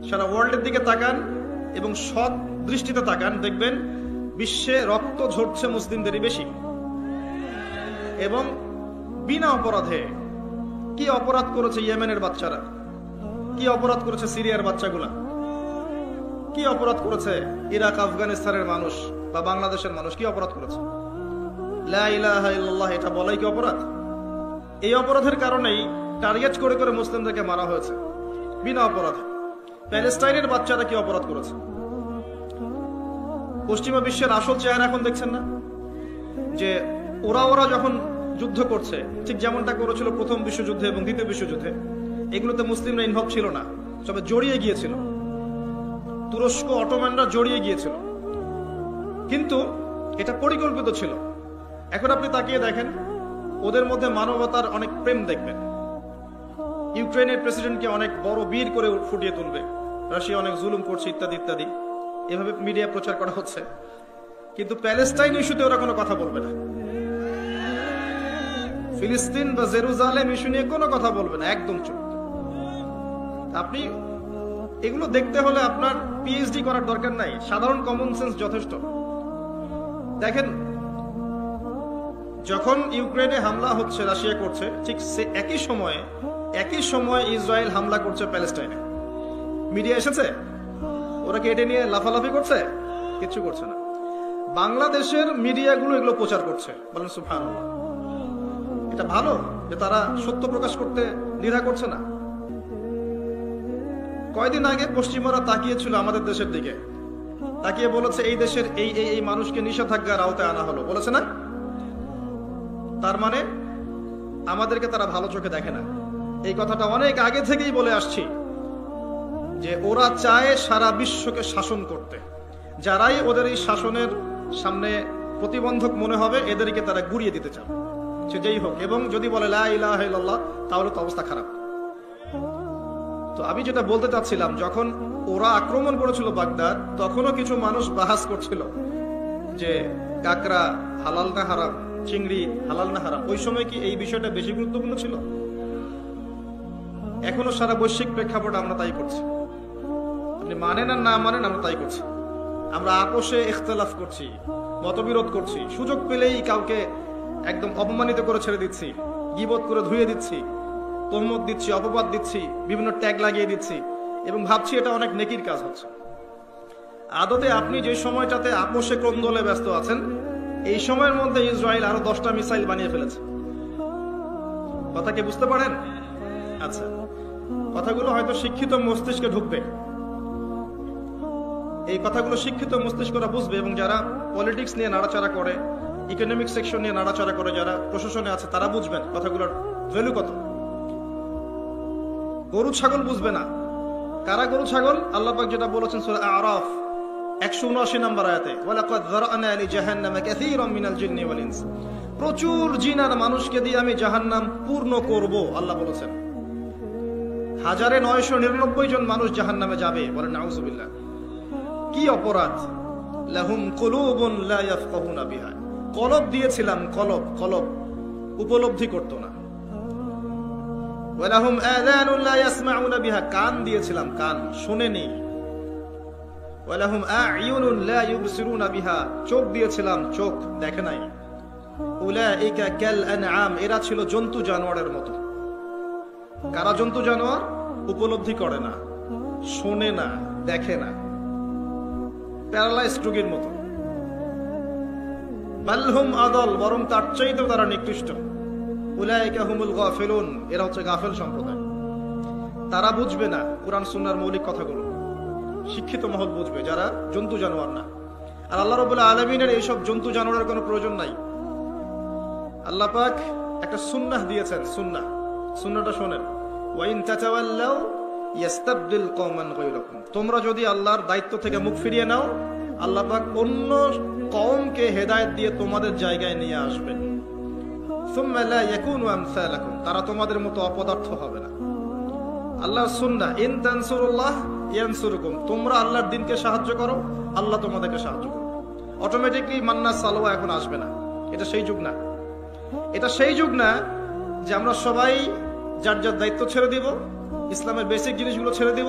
সারা ওয়ার্ল্ডের দিকে তাকান এবং সৎ দৃষ্টিতে তাকান, দেখবেন বিশ্বে রক্ত ঝরছে মুসলিমদেরই বেশি। এবং বিনা অপরাধে কি অপরাধ করেছে ইয়েমেনের বাচ্চারা, কি অপরাধ করেছে সিরিয়ার বাচ্চাগুলা, কি অপরাধ করেছে ইরাক আফগানিস্তানের মানুষ বা বাংলাদেশের মানুষ, কি অপরাধ করেছে? লা ইলাহা ইল্লাল্লাহ এটা বলাই কি অপরাধ? এই অপরাধের কারণেই টার্গেট করে করে মুসলিমদেরকে মারা হয়েছে বিনা অপরাধে। প্যালেস্টাইনের বাচ্চারা কি অপরাধ করেছে? পশ্চিমা বিশ্বের আসল চেহারা এখন দেখছেন না, যে ওরা যখন যুদ্ধ করছে ঠিক যেমনটা করেছিল প্রথম বিশ্বযুদ্ধে এবং দ্বিতীয় বিশ্বযুদ্ধে, এগুলোতে মুসলিমরা ইনভলভ ছিল না, তবে জড়িয়ে গিয়েছিল। তুরস্ক অটোম্যানরা জড়িয়ে গিয়েছিল, কিন্তু এটা পরিকল্পিত ছিল। এখন আপনি তাকিয়ে দেখেন, ওদের মধ্যে মানবতার অনেক প্রেম দেখবেন। ইউক্রেনের প্রেসিডেন্টকে অনেক বড় বীর করে ফুটিয়ে তুলবে, রাশিয়া অনেক জুলুম করছে ইত্যাদি ইত্যাদি, এভাবে মিডিয়া প্রচার করা হচ্ছে। কিন্তু প্যালেস্টাইন ইস্যুতে ওরা কোনো কথা বলবে না, ফিলিস্তিন বা জেরুজালেম ইস্যু নিয়ে কোনো কথা বলবে না, একদম চুপ। আপনি এগুলো দেখতে হলে আপনার পিএইচডি করার দরকার নাই, সাধারণ কমন সেন্স যথেষ্ট। দেখেন, যখন ইউক্রেনে হামলা হচ্ছে, রাশিয়া করছে, ঠিক একই সময়ে ইসরায়েল হামলা করছে প্যালেস্টাইনে। মিডিয়া এসেছে, ওরা কি এটা নিয়ে লাফালাফি করছে? কিচ্ছু করছে না। বাংলাদেশের মিডিয়াগুলো এগুলো প্রচার করছে, বলেন সুবহানাল্লাহ। এটা ভালো যে তারা সত্য প্রকাশ করতে দ্বিধা করছে না। কয়দিন আগে পশ্চিমারা তাকিয়েছিল আমাদের দেশের দিকে, তাকিয়ে বলেছে এই দেশের এই মানুষকে নিষেধাজ্ঞার আওতায় আনা হলো, বলেছে না? তার মানে আমাদেরকে তারা ভালো চোখে দেখে না। এই কথাটা অনেক আগে থেকেই বলে আসছি যে ওরা চায় সারা বিশ্বকে শাসন করতে। যারাই ওদের এই শাসনের সামনে প্রতিবন্ধক মনে হবে, এদেরকে তারা গুড়িয়ে দিতে চায়, সে যেই হোক। এবং যদি বলে লা ইলাহা ইল্লাল্লাহ, তাহলে তো অবস্থা খারাপ। তো আমি যেটা বলতে চাচ্ছিলাম, যখন ওরা আক্রমণ করেছিল বাগদাদ, তখনও কিছু মানুষ বাহাস করছিল যে কাকড়া হালাল না হারাম, চিংড়ি হালাল না হারাম। ওই সময় কি এই বিষয়টা বেশি গুরুত্বপূর্ণ ছিল? এখনো সারা বৈশ্বিক প্রেক্ষাপটে আমরা তাই করছি। আপনি মানেন আর না মানেন, আমরা তাই করছি। আমরা আপোষে ইখতিলাফ করছি, মতবিরোধ করছি, সুযোগ পেলেই কাউকে একদম অপমানিত করে ছেড়ে দিচ্ছি, গীবত করে ধুয়ে দিচ্ছি, তহমত দিচ্ছি, অপবাদ দিচ্ছি, বিভিন্ন ট্যাগ লাগিয়ে দিচ্ছি এবং ভাবছি এটা অনেক নেকির কাজ হচ্ছে। আদতে আপনি যে সময়টাতে আপোষে ক্রন্দলে ব্যস্ত আছেন, এই সময়ের মধ্যে ইসরায়েল আরো 10টা মিসাইল বানিয়ে ফেলেছে। কথা কি বুঝতে পারেন? আচ্ছা, কথাগুলো হয়তো শিক্ষিত মস্তিষ্কে ঢুকবে, এই কথাগুলো শিক্ষিত মস্তিষ্করা বুঝবে। এবং যারা পলিটিক্স নিয়ে নাড়াচাড়া করে, ইকোনমিক সেকশন নিয়ে নাড়াচাড়া করে, যারা প্রশাসনে আছে, তারা বুঝবেন কথাগুলোর ভ্যালু কত। গরু ছাগল বুঝবে না। কারা গরু ছাগল? আল্লাহ পাক যেটা বলেছেন সূরা আরাফ 179 নম্বর আয়াতে, ওয়ালাকাদ যারানা লিজাহান্নামা কাসীরাম মিনাল জিন্নি ওয়াল ইনস, প্রচুর জিন আর মানুষকে দিয়ে আমি জাহান্নাম পূর্ণ করব, আল্লাহ বলেছেন। 1999 জন মানুষ জাহান্নামে যাবে, বলেন নাউযুবিল্লাহ। কি অপরাধ? লাহুম কুলুবুন লা ইয়াফকাহুনা বিহা, কলব দিয়েছিলাম, কলব উপলব্ধি করতো না। ওয়ালাহুম আযানুন লা ইয়াসমাউনা বিহা, কান দিয়েছিলাম, কান শুনেনি। ওয়ালাহুম আ'য়ুনুন লা ইউবসিরুনা বিহা, চোখ দিয়েছিলাম, চোখ দেখে নাই। উলাইকা কাল আনআম, এরা ছিল জন্তু জানোয়ারের মতো। কারা জন্তু জানোয়ার? উপলব্ধি করে না, শোনে না, দেখে না, প্যারালাইজড রোগীর মতো। বালহুম আদল, বরং তার চাইতেও তারা নিকৃষ্ট। উলাইকা হুমুল গাফিলুন, এরা হচ্ছে গাফেল সম্প্রদায়। তারা বুঝবে না কুরআন সুন্নাহর মৌলিক কথাগুলো, শিক্ষিত মহল বুঝবে, যারা জন্তু জানোয়ার না। আর আল্লাহ রাব্বুল আলামিনের এইসব জন্তু জানোয়ারের কোনো প্রয়োজন নাই। আল্লাহ পাক একটা সুন্নাহ দিয়েছেন, সুন্নাহটা শোনেন। ওয়া ইন তাতাওয়াল্লাউ ইয়াস্তাবদিল কওমান গায়রাকুম, তোমরা যদি আল্লাহর দায়িত্ব থেকে মুখ ফিরিয়ে নাও, আল্লাহ পাক অন্য কওমকে হেদায়েত দিয়ে তোমাদের জায়গায় নিয়ে আসবেন। সুম্মা লা ইয়াকুনু আমসালাকুম, তারা তোমাদের মতো অপদার্থ হবে না। আল্লাহর সুন্নাহ, ইন তানসুরুল্লাহ ইয়ানসুরুকুম, তোমরা আল্লাহর দ্বীনকে সাহায্য করো, আল্লাহ তোমাদেরকে সাহায্য করবে। অটোমেটিকলি মান্না সালোয়া এখন আসবে না। এটা সেই যুগ না, এটা সেই যুগ না যে আমরা সবাই যার যার দায়িত্ব ছেড়ে দিব, ইসলামের বেসিক জিনিসগুলো ছেড়ে দিব,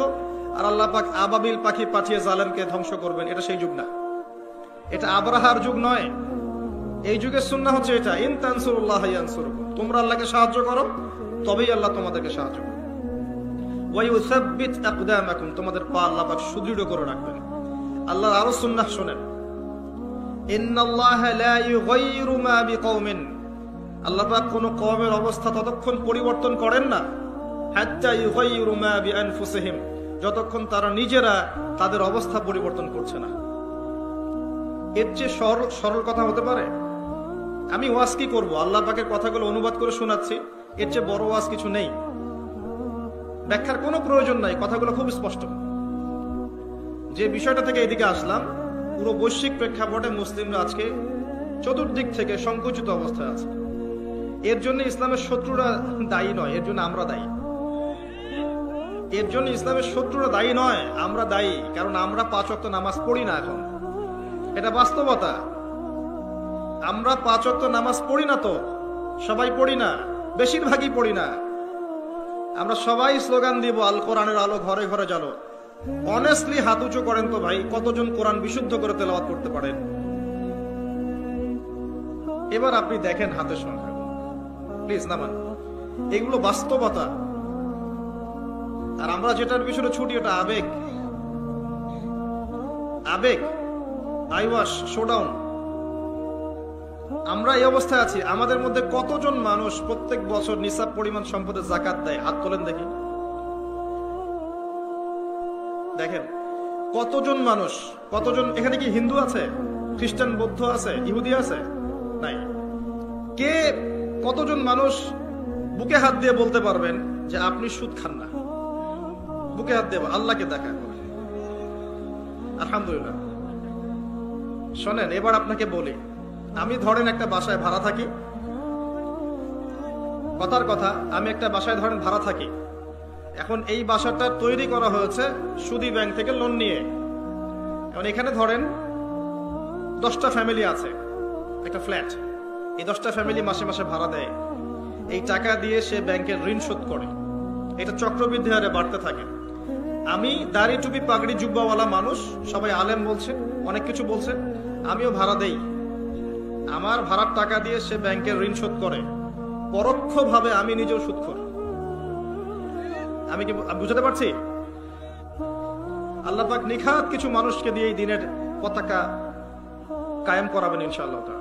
আর আল্লাহ পাক আবাবিল পাখি পাঠিয়ে জালেমকে ধ্বংস করবেন, এটা সেই যুগ না, এটা আবরাহার যুগ নয়। এই যুগের সুন্নাহ হচ্ছে এটা, ইন তানসুরুল্লাহ ইয়ানসুরকুম, তোমরা আল্লাহকে সাহায্য করো তবেই আল্লাহ তোমাদেরকে সাহায্য করবে। ওয়া ইউসাব্বিত আকদামাকুম, তোমাদের পা আল্লাহ পাক সুদৃঢ় করে রাখবেন। আল্লাহর আরো সুন্নাহ শুনেন, ইন্নাল্লাহা লা ইউগাইয়িরু মা বিকওমিন, আল্লাহ পাক কোন কওমের অবস্থা ততক্ষণ পরিবর্তন করেন না, হাত্তা ইউগাইয়িরু মা বিআনফুসিহিম, যতক্ষণ তারা নিজেরা তাদের অবস্থা পরিবর্তন করছে না। এর চেয়ে সরল কথা হতে পারে? আমি ওয়াজ কি করবো, আল্লাহ পাকের কথাগুলো অনুবাদ করে শোনাচ্ছি, এর চেয়ে বড় ওয়াজ কিছু নেই, ব্যাখ্যার কোনো প্রয়োজন নাই, কথাগুলো খুব স্পষ্ট। যে বিষয়টা থেকে এদিকে আসলাম, পুরো বৈশ্বিক প্রেক্ষাপটে মুসলিমরা আজকে চতুর্দিক থেকে সংকুচিত অবস্থায় আছে। এর জন্য ইসলামের শত্রুরা দায়ী নয়, এর জন্য আমরা দায়ী। এর জন্য ইসলামের শত্রুরা দায়ী নয়, আমরা দায়ী। কারণ আমরা 5 ওয়াক্ত নামাজ পড়ি না, এখন এটা বাস্তবতা। আমরা 5 ওয়াক্ত নামাজ পড়ি না, তো সবাই পড়ি না, বেশিরভাগই পড়ি না। আমরা সবাই স্লোগান দিব আল কোরআনের আলো ঘরে ঘরে জ্বালো। অনেস্টলি হাত উঁচু করেন তো ভাই, কতজন কোরআন বিশুদ্ধ করে তেলাওয়াত করতে পারেন? এবার আপনি দেখেন হাতের সংখ্যা, প্লিজ নামান। এগুলো বাস্তবতা। আর আমরা যেটার পিছনে ছুটি, ওটা আবেগ। আবেগ, আইওয়াশ, শোডাউন। আমরা এই অবস্থায় আছি। আমাদের মধ্যে কতজন মানুষ প্রত্যেক বছর নিসাব পরিমাণ সম্পদের যাকাত দেয়? হাত তোলেন দেখি। দেখেন কতজন মানুষ, কতজন। এখানে কি হিন্দু আছে, খ্রিস্টান, বৌদ্ধ আছে, ইহুদি আছে? নাই। কে, কতজন মানুষ বুকে হাত দিয়ে বলতে পারবেন যে আপনি সুদ খান না? বুকে হাত দিয়ে আল্লাহকে দেখা। আলহামদুলিল্লাহ। শোনেন, এবার আপনাকে বলি, আমি ধরেন একটা বাসায় ভাড়া থাকি, কথার কথা, আমি একটা বাসায় ধরেন ভাড়া থাকি। এখন এই বাসাটা তৈরি করা হয়েছে সুদী ব্যাংক থেকে লোন নিয়ে। এখন এখানে ধরেন 10টা ফ্যামিলি আছে, একটা ফ্ল্যাট। এই 10টা ফ্যামিলি মাসে মাসে ভাড়া দেয়। এই টাকা দিয়ে সে ব্যাংকের ঋণ শোধ করে। এটা চক্রবৃদ্ধি হারে বাড়তে থাকে। আমি দাড়ি টুপি পাগড়ি জুব্বাওয়ালা মানুষ, সবাই আলেম বলছে, অনেক কিছু বলছে, আমিও ভাড়া দেই। আমার ভাড়ার টাকা দিয়ে সে ব্যাংকের ঋণ শোধ করে। পরোক্ষভাবে আমি নিজেও সুদখোর। আমি কি বুঝাতে পারছি? আল্লাহ পাক নিখাত কিছু মানুষকে দিয়ে এই দিনের পতাকা কায়েম করাবেন ইনশাআল্লাহ।